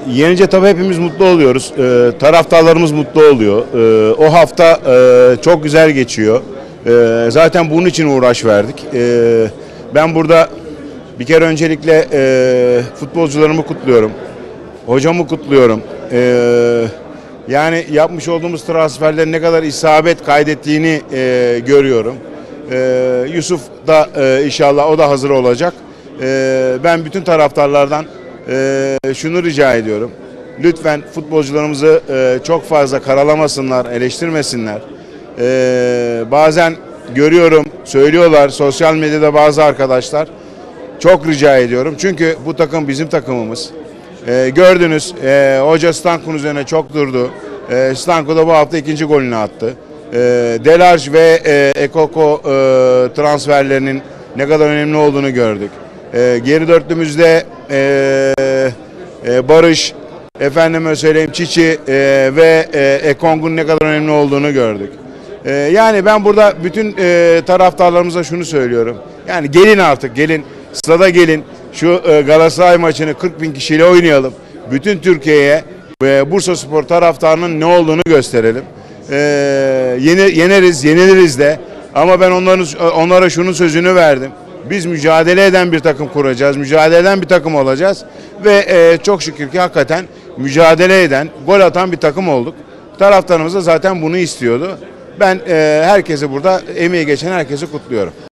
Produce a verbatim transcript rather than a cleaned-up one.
Yenince tabii hepimiz mutlu oluyoruz. Ee, taraftarlarımız mutlu oluyor. Ee, o hafta e, çok güzel geçiyor. Ee, zaten bunun için uğraş verdik. Ee, ben burada bir kere öncelikle e, futbolcularımı kutluyorum. Hocamı kutluyorum. Ee, yani yapmış olduğumuz transferlerin ne kadar isabet kaydettiğini e, görüyorum. Ee, Yusuf da e, inşallah o da hazır olacak. Ee, ben bütün taraftarlardan Ee, şunu rica ediyorum. Lütfen futbolcularımızı e, çok fazla karalamasınlar, eleştirmesinler. Ee, bazen görüyorum, söylüyorlar sosyal medyada bazı arkadaşlar. Çok rica ediyorum. Çünkü bu takım bizim takımımız. Ee, gördünüz, e, hoca Stanko'nun üzerine çok durdu. E, Stanko da bu hafta ikinci golünü attı. E, Delaj ve e, Ekoko e, transferlerinin ne kadar önemli olduğunu gördük. E, geri dörtlümüzde e, e, Barış, efendime söyleyeyim Çiçi e, ve e, Ekong'un ne kadar önemli olduğunu gördük. E, yani ben burada bütün e, taraftarlarımıza şunu söylüyorum. Yani gelin artık, gelin, stada gelin. Şu e, Galatasaray maçını kırk bin kişiyle oynayalım. Bütün Türkiye'ye ve Bursaspor taraftarının ne olduğunu gösterelim. E, yeni, yeneriz, yeniliriz de. Ama ben onların, onlara şunun sözünü verdim. Biz mücadele eden bir takım kuracağız, mücadele eden bir takım olacağız ve e, çok şükür ki hakikaten mücadele eden, gol atan bir takım olduk. Taraftarımız da zaten bunu istiyordu. Ben e, herkese burada emeği geçen herkesi kutluyorum.